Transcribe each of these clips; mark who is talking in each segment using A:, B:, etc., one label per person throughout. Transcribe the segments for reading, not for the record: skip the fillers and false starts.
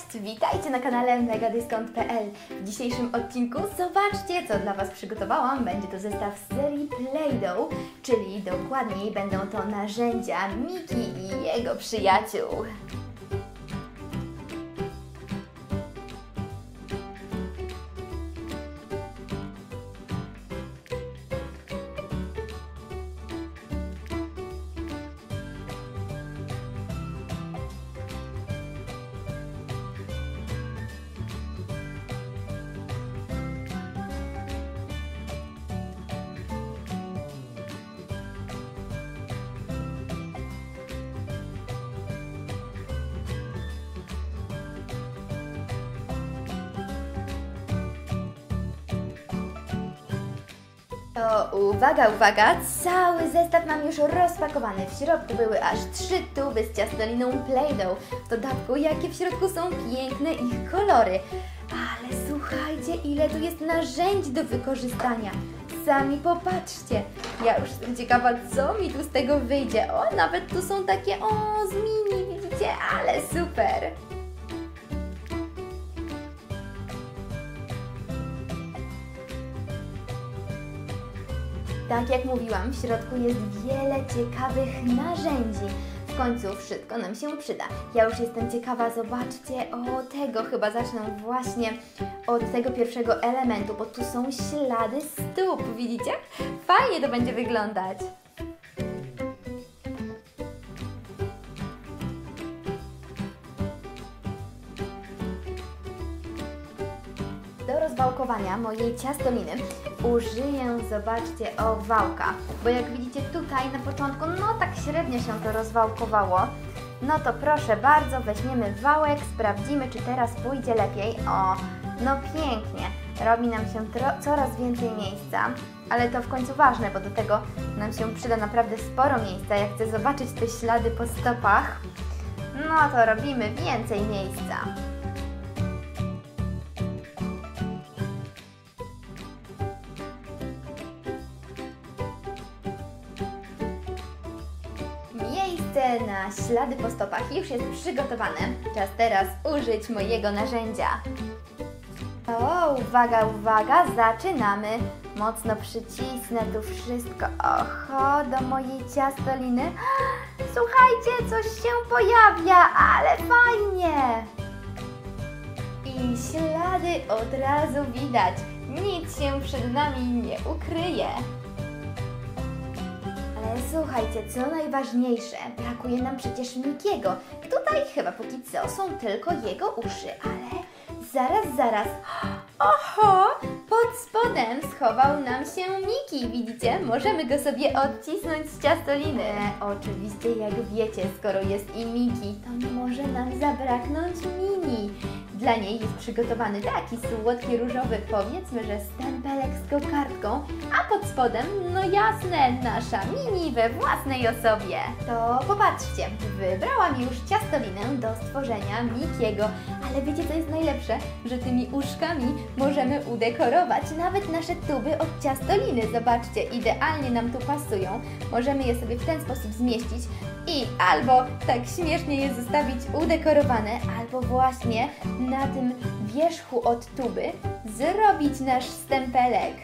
A: Cześć! Witajcie na kanale megadyskont.pl. W dzisiejszym odcinku zobaczcie, co dla Was przygotowałam. Będzie to zestaw z serii Play-Doh, czyli dokładniej będą to narzędzia Miki i jego przyjaciół. To uwaga, uwaga, cały zestaw mam już rozpakowany. W środku były aż 3 tuby z ciastoliną Play-Doh. W dodatku, jakie w środku są piękne ich kolory. Ale słuchajcie, ile tu jest narzędzi do wykorzystania. Sami popatrzcie. Ja już jestem ciekawa, co mi tu z tego wyjdzie. O, nawet tu są takie, z mini, widzicie? Ale super! Tak jak mówiłam, w środku jest wiele ciekawych narzędzi. W końcu wszystko nam się przyda. Ja już jestem ciekawa, zobaczcie, tego chyba zacznę właśnie od tego pierwszego elementu, bo tu są ślady stóp, widzicie? Fajnie to będzie wyglądać. Do rozwałkowania mojej ciastoliny użyję, zobaczcie, wałka, bo jak widzicie tutaj na początku, tak średnio się to rozwałkowało. No to proszę bardzo, weźmiemy wałek, sprawdzimy, czy teraz pójdzie lepiej. Pięknie, robi nam się coraz więcej miejsca, ale to w końcu ważne, bo do tego nam się przyda naprawdę sporo miejsca. Jak chcę zobaczyć te ślady po stopach, to robimy więcej miejsca. Miejsce na ślady po stopach już jest przygotowane. Czas teraz użyć mojego narzędzia. Uwaga, uwaga, zaczynamy. Mocno przycisnę tu wszystko. Do mojej ciastoliny. Słuchajcie, coś się pojawia, ale fajnie. I ślady od razu widać. Nic się przed nami nie ukryje. Ale słuchajcie, co najważniejsze, brakuje nam przecież Mikiego. Tutaj chyba póki co są tylko jego uszy, ale zaraz. Pod spodem schował nam się Miki, widzicie? Możemy go sobie odcisnąć z ciastoliny. Oczywiście, jak wiecie, skoro jest i Miki, to nie może nam zabraknąć Mini. Dla niej jest przygotowany taki słodki, różowy, powiedzmy, że stempelek z kokardką, a pod spodem, jasne, nasza Mini we własnej osobie. To popatrzcie, wybrałam już ciastolinę do stworzenia Mikiego, ale wiecie, co jest najlepsze? Że tymi uszkami możemy udekorować nawet nasze tuby od ciastoliny. Zobaczcie, idealnie nam tu pasują. Możemy je sobie w ten sposób zmieścić i albo tak śmiesznie je zostawić udekorowane, albo właśnie na tym wierzchu od tuby zrobić nasz stempelek.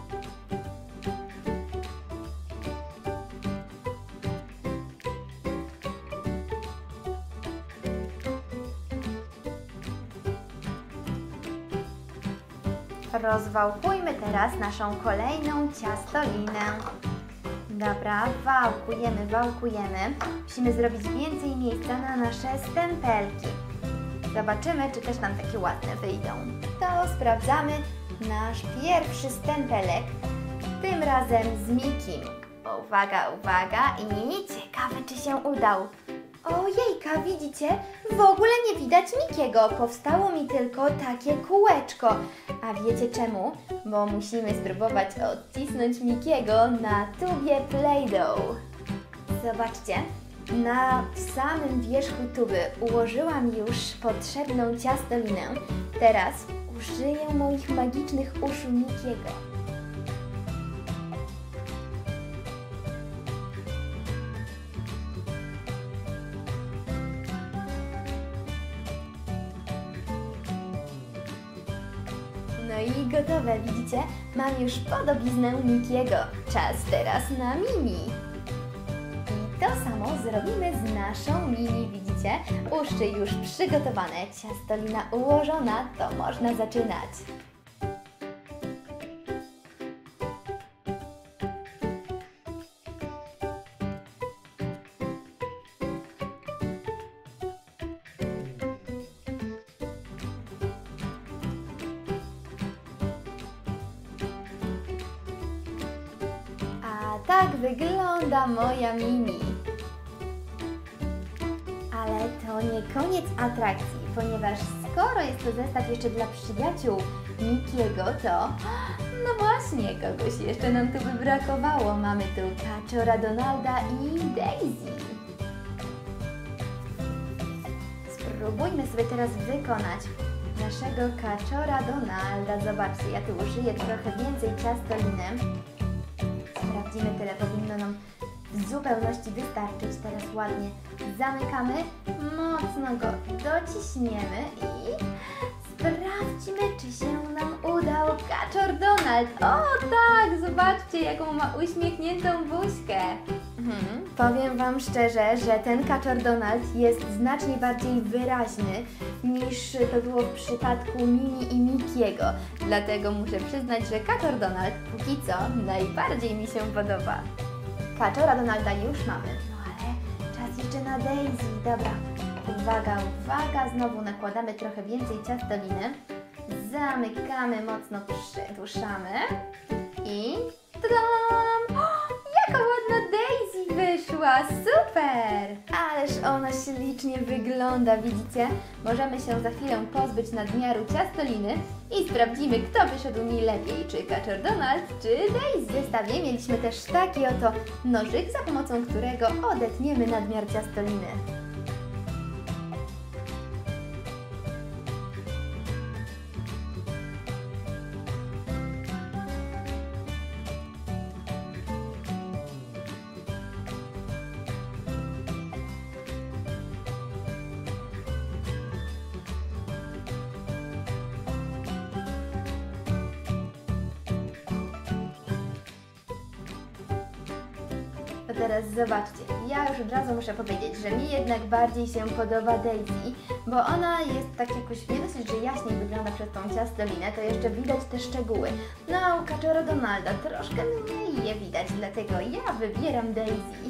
A: Rozwałkujmy teraz naszą kolejną ciastolinę. Dobra, wałkujemy. Musimy zrobić więcej miejsca na nasze stempelki. Zobaczymy, czy też nam takie ładne wyjdą. To sprawdzamy nasz pierwszy stempelek, tym razem z Mikim. Uwaga i ciekawe, czy się udał. Ojejka, widzicie? W ogóle nie widać Mikiego. Powstało mi tylko takie kółeczko. A wiecie czemu? Bo musimy spróbować odcisnąć Mikiego na tubie Play-Doh. Zobaczcie, na samym wierzchu tuby ułożyłam już potrzebną ciastolinę. Teraz użyję moich magicznych uszu Mikiego. No i gotowe, widzicie? Mam już podobiznę Mikiego. Czas teraz na Mini. I to samo zrobimy z naszą Mini, widzicie? Uszczy już przygotowane, ciastolina ułożona, to można zaczynać. Tak wygląda moja Mini. Ale to nie koniec atrakcji, ponieważ skoro jest to zestaw jeszcze dla przyjaciół Mikiego, to no właśnie, kogoś jeszcze nam tu by brakowało. Mamy tu Kaczora Donalda i Daisy. Spróbujmy sobie teraz wykonać naszego Kaczora Donalda. Zobaczcie, ja tu użyję trochę więcej ciastoliny. Sprawdzimy, tyle powinno nam w zupełności wystarczyć. Teraz ładnie zamykamy, mocno go dociśniemy i sprawdźmy, czy się nam udał Kaczor Donald. O tak, zobaczcie, jaką ma uśmiechniętą buźkę. Powiem Wam szczerze, że ten Kaczor Donald jest znacznie bardziej wyraźny niż to było w przypadku Mini i Mikiego. Dlatego muszę przyznać, że Kaczor Donald póki co najbardziej mi się podoba. Kaczora Donalda już mamy, no ale czas jeszcze na Daisy. Dobra, uwaga, uwaga, znowu nakładamy trochę więcej ciastoliny. Zamykamy, mocno przedłuszamy i tadam! Jaka ładna Daisy wyszła! Super! Ależ ona ślicznie wygląda, widzicie? Możemy się za chwilę pozbyć nadmiaru ciastoliny i sprawdzimy, kto wyszedł mi lepiej, czy Kaczor Donald, czy Daisy. W zestawie mieliśmy też taki oto nożyk, za pomocą którego odetniemy nadmiar ciastoliny. To teraz zobaczcie, ja już od razu muszę powiedzieć, że mi jednak bardziej się podoba Daisy, bo ona jest tak jakoś nie dosyć, że jaśniej wygląda przez tą ciastolinę, to jeszcze widać te szczegóły. No a u Kaczora Donalda troszkę mniej je widać, dlatego ja wybieram Daisy.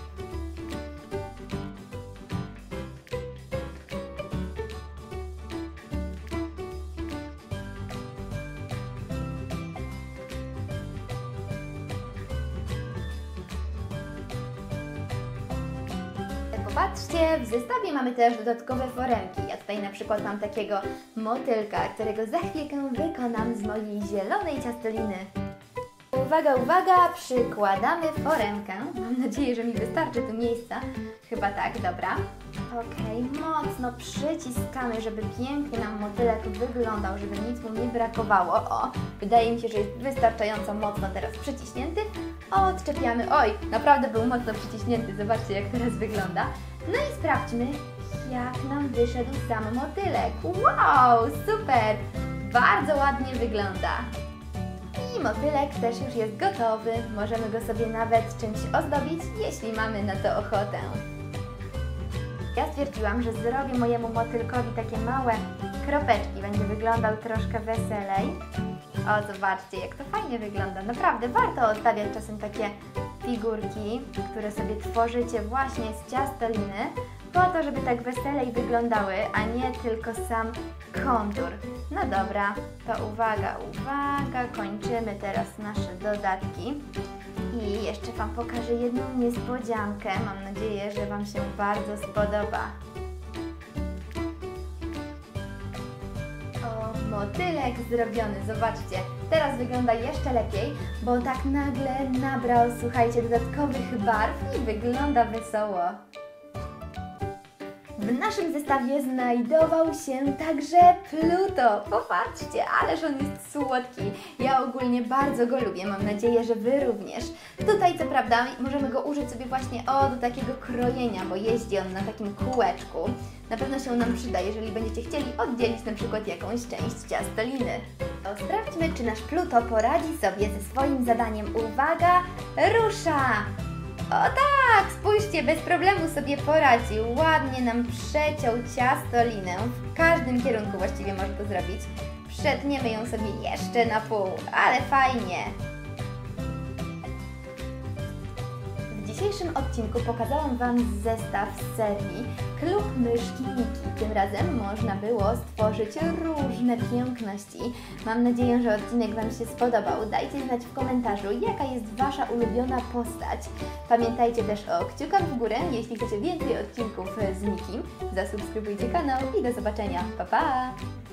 A: Popatrzcie, w zestawie mamy też dodatkowe foremki. Ja tutaj na przykład mam takiego motylka, którego za chwilkę wykonam z mojej zielonej ciastoliny. Uwaga, uwaga, przykładamy foremkę. Mam nadzieję, że mi wystarczy tu miejsca. Chyba tak, dobra. Okej, mocno przyciskamy, żeby pięknie nam motylek wyglądał, żeby nic mu nie brakowało. O, wydaje mi się, że jest wystarczająco mocno teraz przyciśnięty. Odczepiamy. Oj, naprawdę był mocno przyciśnięty. Zobaczcie, jak teraz wygląda. No i sprawdźmy, jak nam wyszedł sam motylek. Wow, super! Bardzo ładnie wygląda. I motylek też już jest gotowy. Możemy go sobie nawet czymś ozdobić, jeśli mamy na to ochotę. Ja stwierdziłam, że zrobię mojemu motylkowi takie małe kropeczki. Będzie wyglądał troszkę weselej. O, zobaczcie, jak to fajnie wygląda. Naprawdę warto odstawiać czasem takie figurki, które sobie tworzycie właśnie z ciastoliny, po to, żeby tak weselej wyglądały, a nie tylko sam kontur. No dobra, to uwaga, uwaga, kończymy teraz nasze dodatki. I jeszcze Wam pokażę jedną niespodziankę. Mam nadzieję, że Wam się bardzo spodoba. O, motylek zrobiony, zobaczcie. Teraz wygląda jeszcze lepiej, bo tak nagle nabrał, słuchajcie, dodatkowych barw i wygląda wesoło. W naszym zestawie znajdował się także Pluto. Popatrzcie, ależ on jest słodki. Ja ogólnie bardzo go lubię, mam nadzieję, że Wy również. Tutaj co prawda możemy go użyć sobie właśnie do takiego krojenia, bo jeździ on na takim kółeczku. Na pewno się nam przyda, jeżeli będziecie chcieli oddzielić na przykład jakąś część ciastoliny. To sprawdźmy, czy nasz Pluto poradzi sobie ze swoim zadaniem. Uwaga, rusza! O tak, spójrzcie, bez problemu sobie poradził. Ładnie nam przeciął ciastolinę. W każdym kierunku właściwie może to zrobić. Przetniemy ją sobie jeszcze na pół, ale fajnie. W dzisiejszym odcinku pokazałam Wam zestaw z serii Klub Myszki Miki. Tym razem można było stworzyć różne piękności. Mam nadzieję, że odcinek Wam się spodobał. Dajcie znać w komentarzu, jaka jest Wasza ulubiona postać. Pamiętajcie też o kciukach w górę, jeśli chcecie więcej odcinków z Mikim. Zasubskrybujcie kanał i do zobaczenia. Pa, pa!